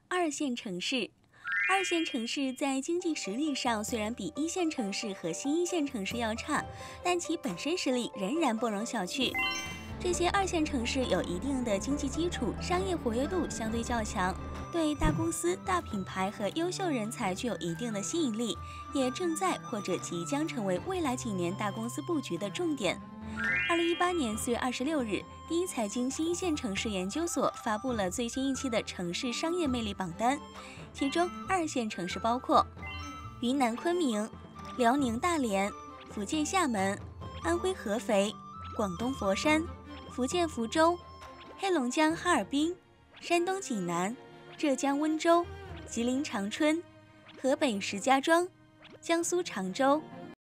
二线城市。二线城市在经济实力上虽然比一线城市和新一线城市要差，但其本身实力仍然不容小觑。这些二线城市有一定的经济基础，商业活跃度相对较强，对大公司、大品牌和优秀人才具有一定的吸引力，也正在或者即将成为未来几年大公司布局的重点。2018年4月26日，第一财经新一线城市研究所发布了最新一期的城市商业魅力榜单，其中二线城市包括云南昆明、辽宁大连、福建厦门、安徽合肥、广东佛山、福建福州、黑龙江哈尔滨、山东济南、浙江温州、吉林长春、河北石家庄、江苏常州、